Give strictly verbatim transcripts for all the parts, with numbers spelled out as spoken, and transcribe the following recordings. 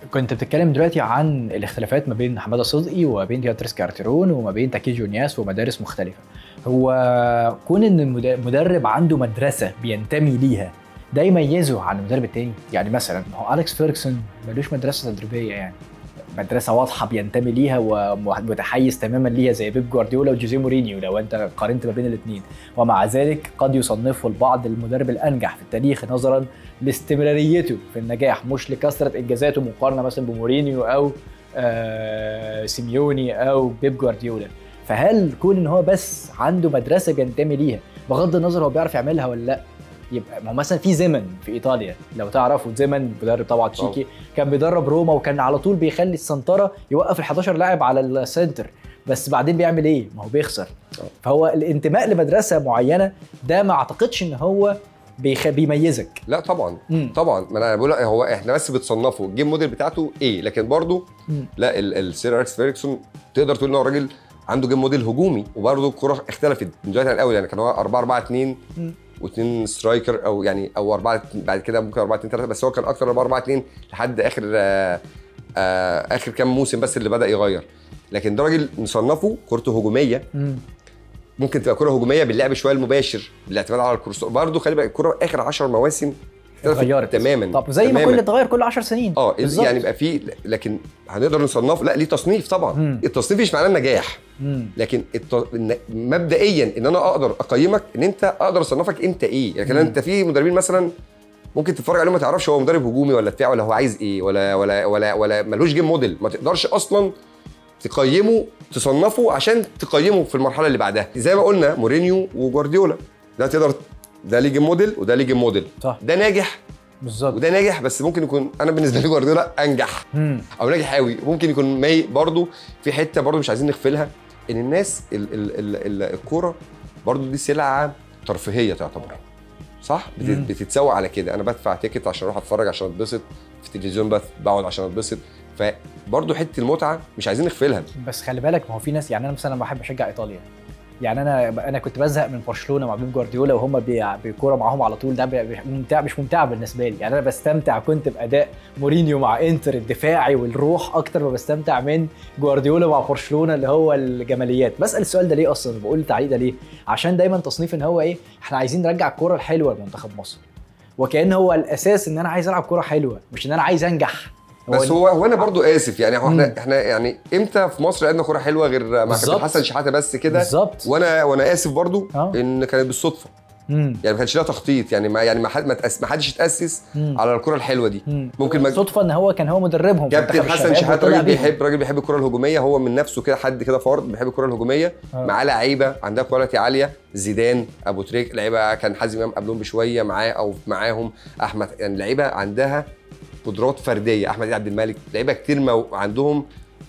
كنت بتتكلم دلوقتي عن الاختلافات ما بين حماده صدقي وما بين بياتريس كارتيرون وما بين تاكيجي ونياس ومدارس مختلفه. هو كون ان المدرب عنده مدرسه بينتمي ليها ده يميزه عن المدرب التاني. يعني مثلا هو اليكس فيرجسون ملوش مدرسه تدريبيه، يعني مدرسه واضحه بينتمي ليها ومتحيز تماما ليها زي بيب جوارديولا وجوزيه مورينيو لو انت قارنت ما بين الاثنين، ومع ذلك قد يصنفه البعض المدرب الانجح في التاريخ نظرا لاستمراريته في النجاح مش لكثره انجازاته مقارنه مثلا بمورينيو او آه سيميوني او بيب جوارديولا. فهل كون ان هو بس عنده مدرسه بينتمي ليها بغض النظر هو بيعرف يعملها ولا لا؟ يبقى ما هو مثلا في زمن في ايطاليا لو تعرفوا، زمن مدرب طبعا تشيكي كان بيدرب روما وكان على طول بيخلي السنتره يوقف ال حداشر لاعب على السنتر، بس بعدين بيعمل ايه؟ ما هو بيخسر. فهو الانتماء لمدرسه معينه ده ما اعتقدش ان هو بيخ... بيميزك. لا طبعا مم. طبعا ما انا بقول هو احنا بس بتصنفه الجيم موديل بتاعته ايه، لكن برضه لا السير اليكس فيرجسون تقدر تقول ان هو راجل عنده جيم موديل هجومي، وبرضه الكوره اختلفت من دلوقتي عن الاول. يعني كان هو أربعة أربعة اتنين واثنين سترايكر او يعني او أربعة بعد كده ممكن أربعة اتنين ثلاثة، بس هو كان اكتر أربعة أربعة اتنين لحد اخر آآ آآ اخر كام موسم بس اللي بدا يغير. لكن ده راجل نصنفه كورته هجوميه، مم. ممكن تبقى كوره هجوميه باللعب شويه المباشر بالاعتماد على الكورس. برضه خلي بالك الكوره اخر عشر مواسم اتغيرت تماما. طب زي تماماً. ما كل اتغير كل عشر سنين اه يعني يبقى في، لكن هنقدر نصنفه لا ليه تصنيف طبعا. مم. التصنيف مش معناه النجاح، مم. لكن الت... مبدئيا ان انا اقدر اقيمك ان انت اقدر اصنفك انت ايه. لكن يعني انت في مدربين مثلا ممكن تتفرج عليهم ما تعرفش هو مدرب هجومي ولا دفاعي ولا هو عايز ايه ولا ولا ولا ولا ملوش جيم موديل، ما تقدرش اصلا تقيمه تصنفه عشان تقيمه في المرحله اللي بعدها. زي ما قلنا مورينيو وجوارديولا ده تقدر ده ليه جيم موديل وده ليه جيم موديل، صح. ده ناجح بالظبط وده ناجح، بس ممكن يكون انا بالنسبه لي جوارديولا انجح مم. او ناجح قوي. ممكن يكون مي برضو في حته برضو مش عايزين نغفلها، ان الناس ال ال ال الكوره برضو دي سلعه ترفيهيه تعتبر، صح. مم. بتتسوق على كده، انا بدفع تيكت عشان اروح اتفرج عشان اتبسط، في التلفزيون بث بقعد عشان اتبسط، فبرضو حته المتعه مش عايزين نغفلها. بس خلي بالك ما هو في ناس، يعني انا مثلا بحب اشجع ايطاليا، يعني انا انا كنت بزهق من برشلونه مع بيب جوارديولا وهم بيكوره معاهم على طول، ده ممتع مش ممتع بالنسبه لي. يعني انا بستمتع كنت باداء مورينيو مع انتر الدفاعي والروح اكتر ما بستمتع من جوارديولا مع برشلونه اللي هو الجماليات. بسال السؤال ده ليه اصلا، بقول التعليق ده ليه؟ عشان دايما تصنيف ان هو ايه، احنا عايزين نرجع الكوره الحلوه لمنتخب مصر، وكأن هو الاساس ان انا عايز العب كوره حلوه مش ان انا عايز انجح. بس هو هو انا برضو اسف، يعني احنا مم. احنا يعني امتى في مصر لعبنا كوره حلوه غير مع كابتن حسن شحاته بس كده؟ بالظبط. وانا وانا اسف برضو أوه. ان كانت بالصدفه، مم. يعني ما كانش لها تخطيط، يعني ما يعني ما حد ما حدش اتاسس على الكوره الحلوه دي. مم. ممكن بالصدفه ان هو كان هو مدربهم كابتن حسن شحاته راجل بيحب راجل بيحب الكوره الهجوميه، هو من نفسه كده حد كده فرد بيحب الكوره الهجوميه، معاه لعيبه عندها كواليتي عاليه، زيدان، ابو تريك، لعيبه كان حازم امام قبلهم بشويه معاه او معاهم احمد، يعني لعيبه عندها قدرات فرديه، احمد عبد الملك، لعيبه كتير مو... عندهم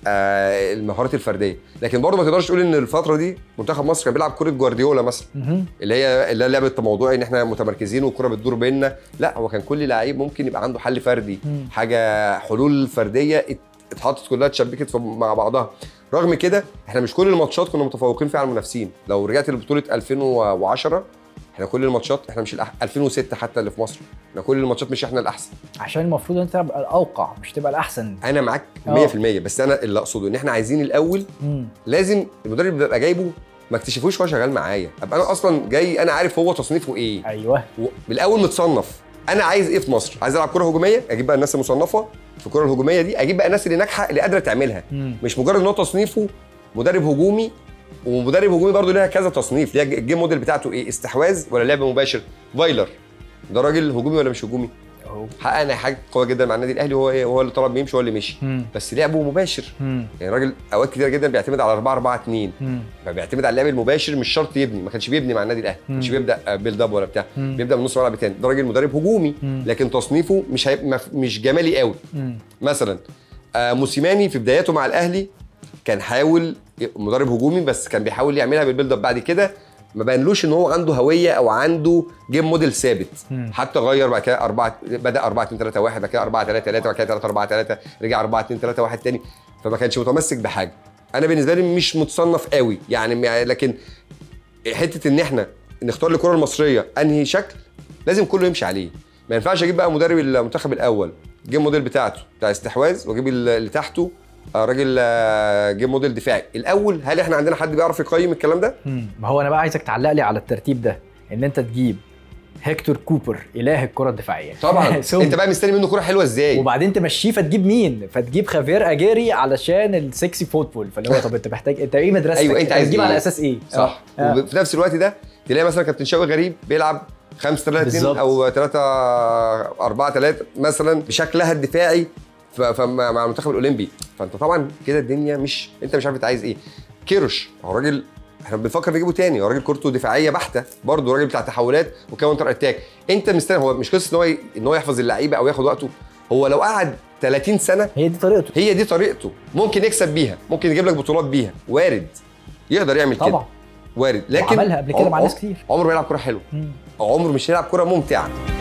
آه المهارات الفرديه. لكن برضه ما تقدرش تقول ان الفتره دي منتخب مصر كان بيلعب كوره جوارديولا مثلا، اللي هي اللي هي لعبه موضوعي ان احنا متمركزين والكوره بتدور بيننا، لا هو كان كل لعيب ممكن يبقى عنده حل فردي، مم. حاجه حلول فرديه اتحطت كلها اتشبكت مع بعضها. رغم كده احنا مش كل الماتشات كنا متفوقين فيها على المنافسين. لو رجعت لبطوله ألفين وعشرة احنا كل الماتشات احنا مش الأح... ألفين وستة حتى اللي في مصر احنا كل الماتشات مش احنا الاحسن، عشان المفروض انت تبقى الاوقع مش تبقى الاحسن. انا معاك مية في المية، بس انا اللي اقصده ان احنا عايزين الاول مم. لازم المدرب اللي ببقى جايبه ما اكتشفوش وهو شغال معايا، ابقى انا اصلا جاي انا عارف هو تصنيفه ايه. ايوه و... بالاول متصنف انا عايز ايه في مصر، عايز العب كوره هجوميه، اجيب بقى الناس المصنفه في الكوره الهجوميه دي، اجيب بقى الناس اللي ناجحه اللي قادره تعملها، مم. مش مجرد ان هو تصنيفه مدرب هجومي. ومدرب هجومي برضه ليها كذا تصنيف، ليها الجيم موديل بتاعته ايه، استحواذ ولا لعب مباشر. فايلر ده راجل هجومي ولا مش هجومي؟ اهو حقق حاجه قويه جدا مع النادي الاهلي، هو هو اللي طلب يمشي هو اللي مشي، مم. بس لعبه مباشر. مم. يعني راجل اوقات كتير جدا بيعتمد على أربعة أربعة اتنين، فبيعتمد على اللعب المباشر، مش شرط يبني، ما كانش بيبني مع النادي الاهلي، ما كانش بيبدا بيلد اب ولا بتاع، مم. بيبدا من نص الملعب تاني. ده راجل مدرب هجومي، مم. لكن تصنيفه مش هي... مش جمالي قوي. مم. مثلا آه موسيماني في بداياته مع الاهلي كان حاول مدرب هجومي، بس كان بيحاول يعملها بالبيلد اب. بعد كده ما بانلوش ان هو عنده هويه او عنده جيم موديل ثابت، حتى غير بعد كده أربعة، بدا أربعة اتنين تلاتة واحد، بعد كده أربعة تلاتة تلاتة، بعد كده تلاتة أربعة تلاتة، رجع أربعة اتنين تلاتة واحد تاني، فما كانش متمسك بحاجه. انا بالنسبه لي مش متصنف قوي يعني، لكن حته ان احنا نختار الكره المصريه انهي شكل لازم كله يمشي عليه. ما ينفعش اجيب بقى مدرب المنتخب الاول جيم موديل بتاعته بتاع استحواذ، واجيب اللي تحته راجل جيم موديل دفاعي. الاول هل احنا عندنا حد بيعرف يقيم الكلام ده؟ ما هو انا بقى عايزك تعلق لي على الترتيب ده، ان انت تجيب هيكتور كوبر اله الكره الدفاعيه طبعا انت بقى مستني منه كره حلوه ازاي، وبعدين تمشيه فتجيب مين؟ فتجيب خافير اجيري علشان السكسي فوتبول، فاللي هو طب انت محتاج انت ايه مدرستك؟ ايوه انت عايز تجيب إيه؟ على اساس ايه؟ صح. آه. وفي نفس الوقت ده تلاقي مثلا كابتن شوقي غريب بيلعب خمسة ثلاثة اثنين او ثلاثة أربعة ثلاثة مثلا بشكلها الدفاعي مع المنتخب الاولمبي، فانت طبعا كده الدنيا مش انت مش عارف انت عايز ايه. كيروش هو راجل احنا بنفكر نجيبه تاني، هو راجل كورته دفاعيه بحته برضه، راجل بتاع تحولات وكاونتر اتاك. انت مستني، هو مش قصه ان هو ان هو يحفظ اللعيبه او ياخد وقته، هو لو قعد ثلاثين سنه هي دي طريقته، هي دي طريقته، ممكن يكسب بيها، ممكن يجيب لك بطولات بيها، وارد يقدر يعمل كده طبعا وارد، لكن عملها قبل كده مع ناس كتير. عمره ما يلعب كوره حلوه، عمره مش هيلعب كوره ممتعه.